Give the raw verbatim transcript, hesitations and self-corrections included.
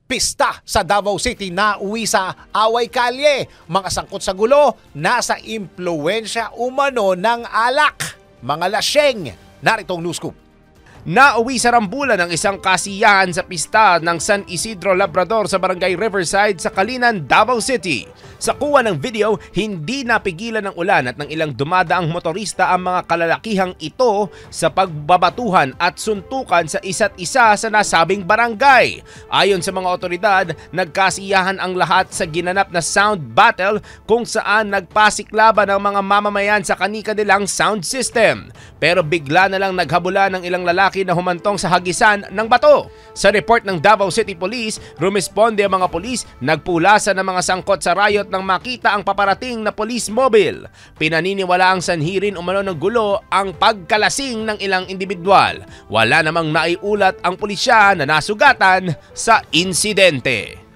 Pista sa Davao City na uwi sa away kalye. Mga sangkot sa gulo, nasa impluensya umano ng alak. Mga lasyeng. Naritong news scoop. Nauwi sa rambulan ng isang kasiyahan sa pista ng San Isidro Labrador sa Barangay Riverside sa Kalinan, Davao City. Sa kuha ng video, hindi napigilan ng ulan at ng ilang dumadaang motorista ang mga kalalakihang ito sa pagbabatuhan at suntukan sa isa't isa sa nasabing barangay. Ayon sa mga otoridad, nagkasiyahan ang lahat sa ginanap na sound battle kung saan nagpasiklaban ang mga mamamayan sa kani-kanilang sound system. Pero bigla na lang naghabula ng ilang lalaki na humantong sa hagisan ng bato. Sa report ng Davao City Police, rumisponde ang mga pulis, nagpulasan ng mga sangkot sa riot nang makita ang paparating na police mobile. Pinaniniwala ang sanhirin umano ng gulo ang pagkalasing ng ilang individual. Wala namang naiulat ang pulisya na nasugatan sa insidente.